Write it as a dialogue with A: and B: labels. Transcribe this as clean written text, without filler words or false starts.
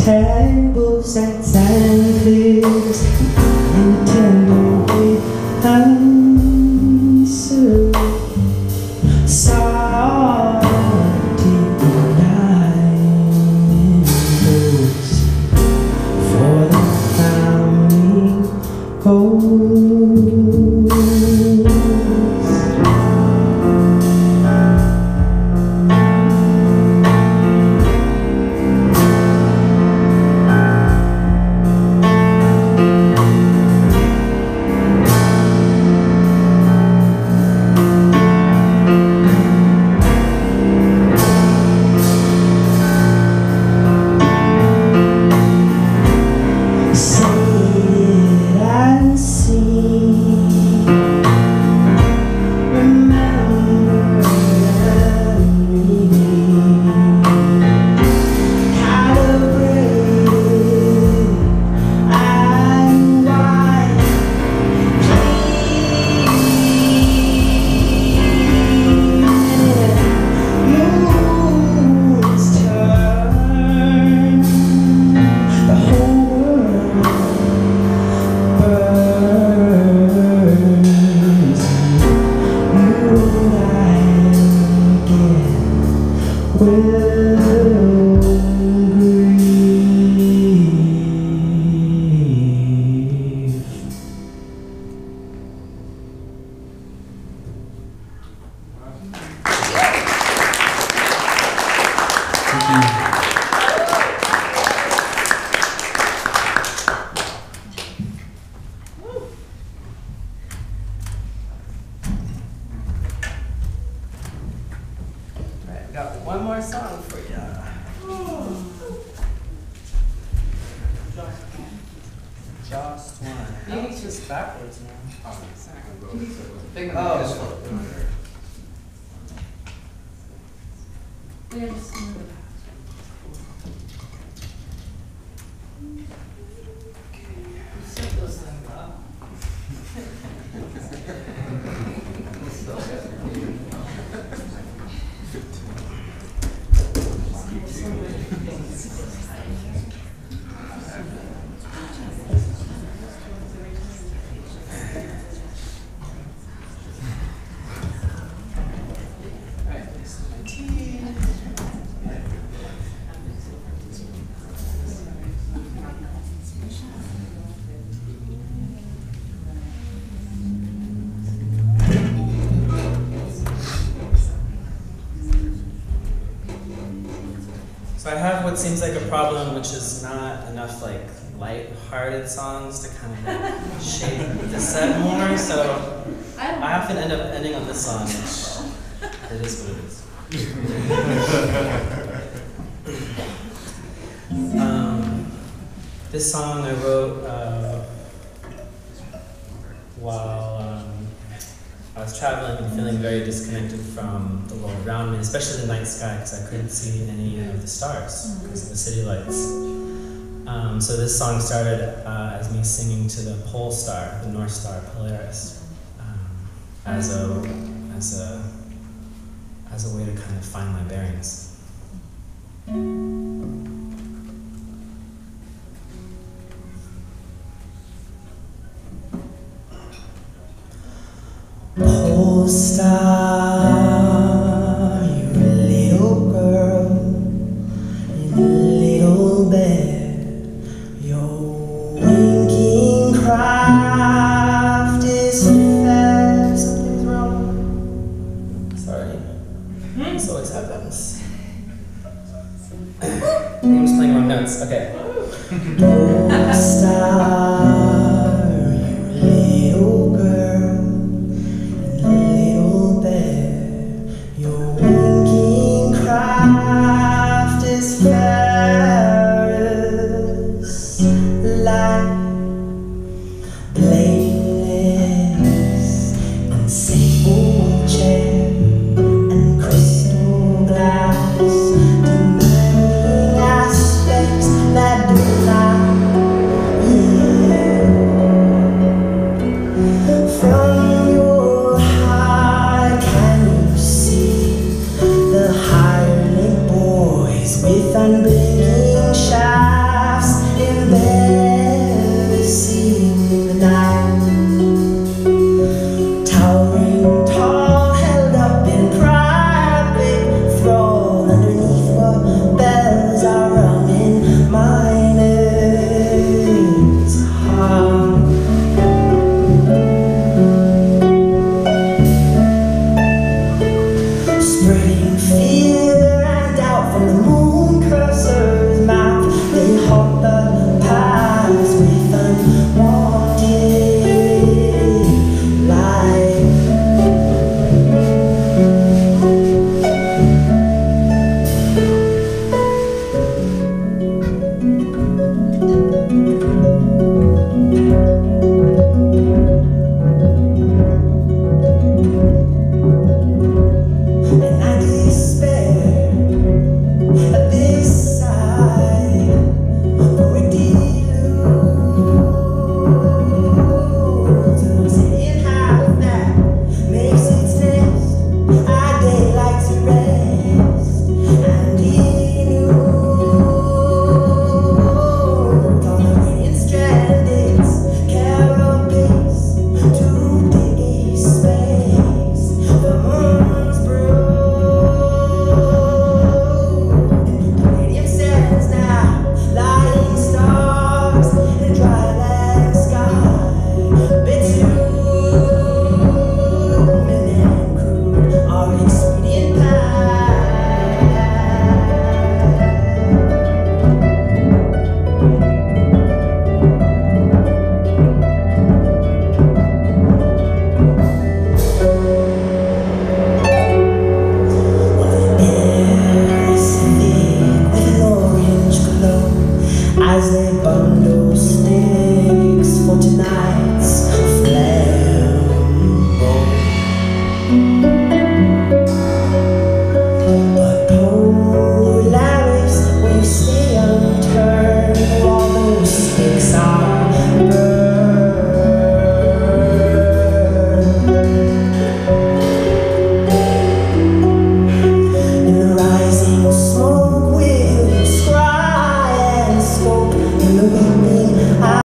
A: tables and sandclips, and tenderly answer. Salty diamonds for the family goes.
B: One more song for ya. Just one. Maybe it's just backwards now. Oh, big one. Oh.
C: Yeah, just move it. Set those things up.
B: So I have what seems like a problem, which is not enough like light-hearted songs to kind of like shape the set more. So I often end up ending on this song, which it is what it is. This song I wrote while I was traveling and feeling very disconnected from the world around me, especially the night sky, because I couldn't see any of the stars because of the city lights. So this song started as me singing to the pole star, the North Star, Polaris, as a way to kind of find my bearings. Pole star, you little girl in a little bed. Your winking craft is fair. Something's wrong. Sorry. This always happens. I'm just playing wrong notes. Okay. Pole star, you little girl. Little bear, your winking craft is fair as light, blameless in sable chair and crystal glass, demanding aspects that do not yield from your heart. Can you see the hireling boys with unblinking shadows?